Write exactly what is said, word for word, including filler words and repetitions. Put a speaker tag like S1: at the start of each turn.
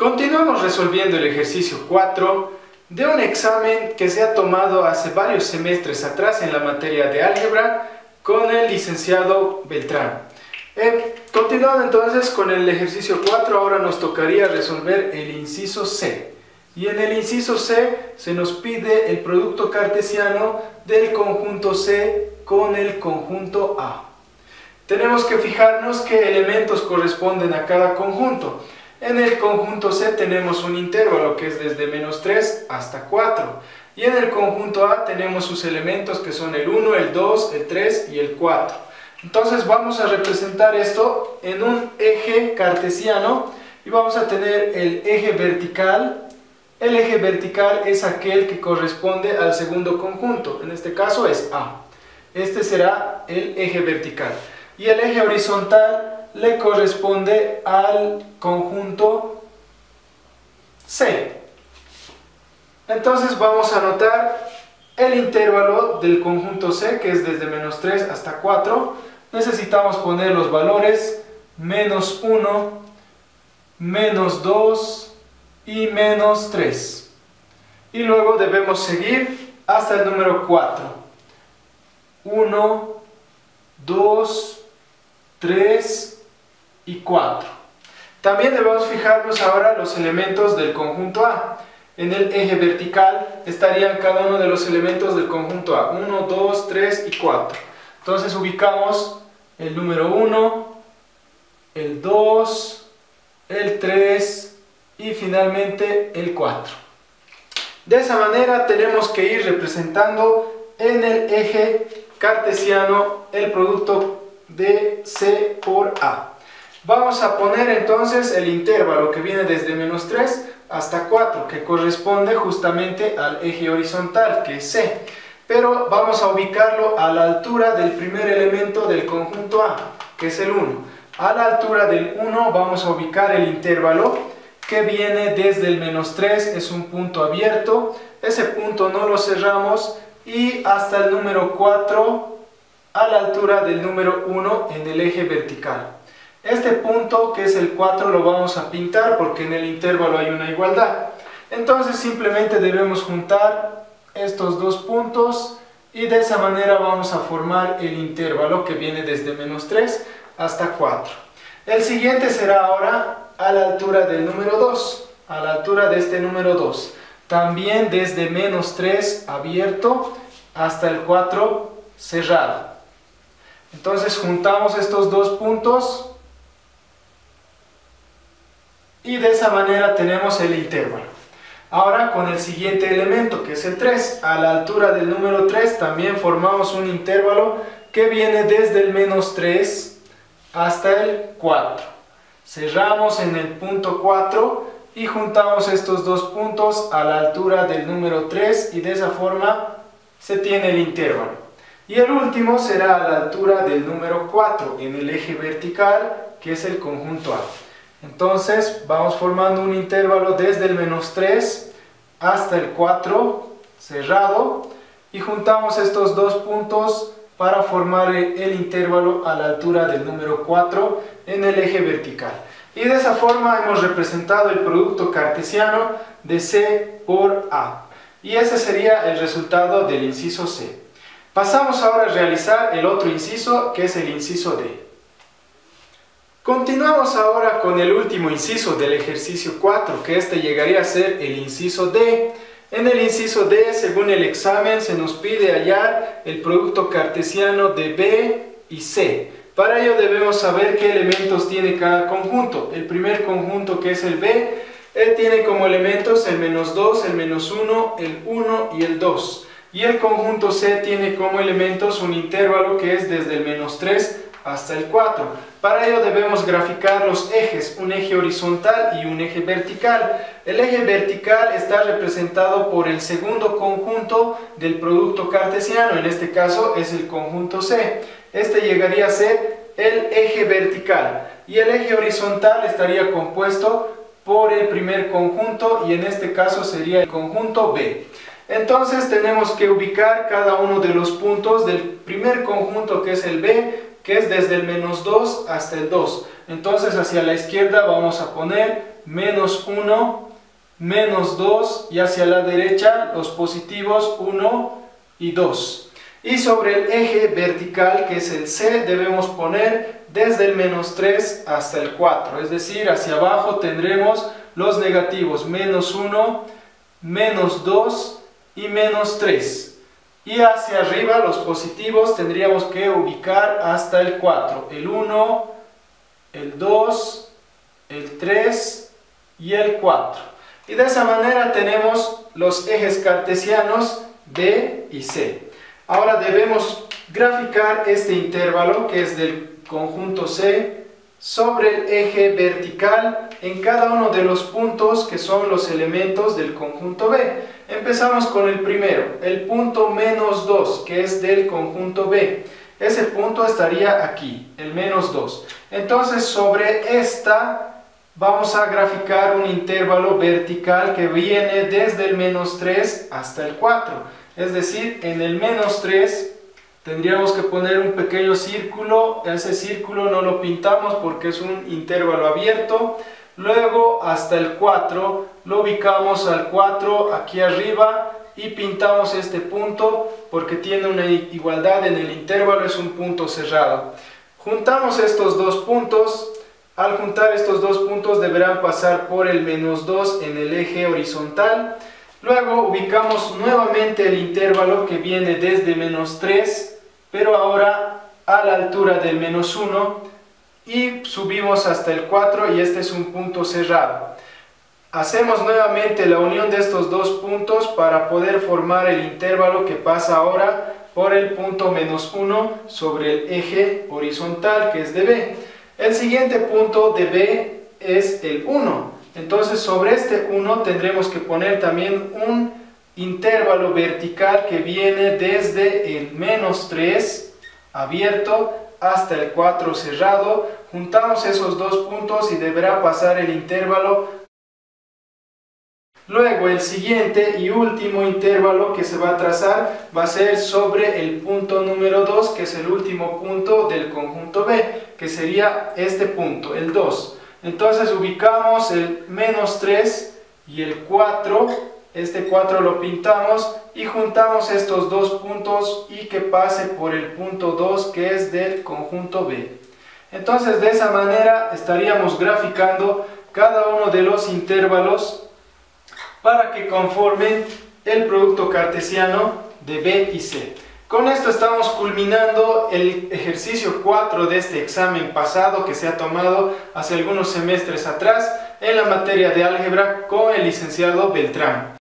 S1: Continuamos resolviendo el ejercicio cuatro de un examen que se ha tomado hace varios semestres atrás en la materia de álgebra con el licenciado Beltrán. Eh, continuando entonces con el ejercicio cuatro, ahora nos tocaría resolver el inciso C. Y en el inciso C se nos pide el producto cartesiano del conjunto C con el conjunto A. Tenemos que fijarnos qué elementos corresponden a cada conjunto. En el conjunto C tenemos un intervalo que es desde menos tres hasta cuatro. Y en el conjunto A tenemos sus elementos que son el uno, el dos, el tres y el cuatro. Entonces vamos a representar esto en un eje cartesiano y vamos a tener el eje vertical. El eje vertical es aquel que corresponde al segundo conjunto, en este caso es A. Este será el eje vertical. Y el eje horizontal le corresponde al conjunto C. Entonces vamos a anotar el intervalo del conjunto C, que es desde menos tres hasta cuatro. Necesitamos poner los valores menos uno, menos dos y menos tres. Y luego debemos seguir hasta el número cuatro. uno, dos, tres y cuatro. También debemos fijarnos ahora los elementos del conjunto A. En el eje vertical estarían cada uno de los elementos del conjunto A. uno, dos, tres y cuatro. Entonces ubicamos el número uno, el dos, el tres y finalmente el cuatro. De esa manera tenemos que ir representando en el eje cartesiano el producto de C por A. Vamos a poner entonces el intervalo que viene desde menos tres hasta cuatro, que corresponde justamente al eje horizontal, que es C. Pero vamos a ubicarlo a la altura del primer elemento del conjunto A, que es el uno. A la altura del uno vamos a ubicar el intervalo que viene desde el menos tres, es un punto abierto. Ese punto no lo cerramos y hasta el número cuatro a la altura del número uno en el eje vertical. Este punto, que es el cuatro, lo vamos a pintar porque en el intervalo hay una igualdad. Entonces simplemente debemos juntar estos dos puntos y de esa manera vamos a formar el intervalo que viene desde menos tres hasta cuatro. El siguiente será ahora a la altura del número dos, a la altura de este número dos. También desde menos tres abierto hasta el cuatro cerrado. Entonces juntamos estos dos puntos y de esa manera tenemos el intervalo. Ahora con el siguiente elemento, que es el tres, a la altura del número tres también formamos un intervalo que viene desde el menos tres hasta el cuatro. Cerramos en el punto cuatro y juntamos estos dos puntos a la altura del número tres y de esa forma se tiene el intervalo. Y el último será a la altura del número cuatro en el eje vertical, que es el conjunto A. Entonces vamos formando un intervalo desde el menos tres hasta el cuatro cerrado y juntamos estos dos puntos para formar el, el intervalo a la altura del número cuatro en el eje vertical. Y de esa forma hemos representado el producto cartesiano de C por A. Y ese sería el resultado del inciso C. Pasamos ahora a realizar el otro inciso, que es el inciso D. Continuamos ahora con el último inciso del ejercicio cuatro, que este llegaría a ser el inciso D. En el inciso D, según el examen, se nos pide hallar el producto cartesiano de B y C. Para ello debemos saber qué elementos tiene cada conjunto. El primer conjunto, que es el B, él tiene como elementos el menos dos, el menos uno, el uno y el dos. Y el conjunto C tiene como elementos un intervalo que es desde el menos tres hasta el cuatro. Para ello debemos graficar los ejes, un eje horizontal y un eje vertical. El eje vertical está representado por el segundo conjunto del producto cartesiano, en este caso es el conjunto C. Este llegaría a ser el eje vertical y el eje horizontal estaría compuesto por el primer conjunto y en este caso sería el conjunto B. Entonces tenemos que ubicar cada uno de los puntos del primer conjunto, que es el B, que es desde el menos dos hasta el dos. Entonces hacia la izquierda vamos a poner menos uno, menos dos, y hacia la derecha los positivos uno y dos. Y sobre el eje vertical, que es el C, debemos poner desde el menos tres hasta el cuatro, es decir, hacia abajo tendremos los negativos menos uno, menos dos y menos tres. Y hacia arriba los positivos tendríamos que ubicar hasta el cuatro, el uno, el dos, el tres y el cuatro. Y de esa manera tenemos los ejes cartesianos B y C. Ahora debemos graficar este intervalo, que es del conjunto C, sobre el eje vertical en cada uno de los puntos que son los elementos del conjunto B. Empezamos con el primero, el punto menos dos, que es del conjunto B. Ese punto estaría aquí, el menos dos. Entonces sobre esta vamos a graficar un intervalo vertical que viene desde el menos tres hasta el cuatro. Es decir, en el menos tres tendríamos que poner un pequeño círculo. Ese círculo no lo pintamos porque es un intervalo abierto. Luego hasta el cuatro lo ubicamos al cuatro aquí arriba y pintamos este punto porque tiene una igualdad en el intervalo, es un punto cerrado. Juntamos estos dos puntos. Al juntar estos dos puntos deberán pasar por el menos dos en el eje horizontal. Luego ubicamos nuevamente el intervalo que viene desde menos tres, pero ahora a la altura del menos uno, y subimos hasta el cuatro, y este es un punto cerrado. Hacemos nuevamente la unión de estos dos puntos para poder formar el intervalo que pasa ahora por el punto menos uno sobre el eje horizontal, que es de B. El siguiente punto de B es el uno. Entonces sobre este uno tendremos que poner también un intervalo vertical que viene desde el menos tres abierto hasta el cuatro cerrado. Juntamos esos dos puntos y deberá pasar el intervalo. Luego el siguiente y último intervalo que se va a trazar va a ser sobre el punto número dos, que es el último punto del conjunto B, que sería este punto, el dos. Entonces ubicamos el menos tres y el cuatro, este cuatro lo pintamos y juntamos estos dos puntos y que pase por el punto dos, que es del conjunto B. Entonces de esa manera estaríamos graficando cada uno de los intervalos para que conformen el producto cartesiano de B y C. Con esto estamos culminando el ejercicio cuatro de este examen pasado que se ha tomado hace algunos semestres atrás en la materia de álgebra con el licenciado Beltrán.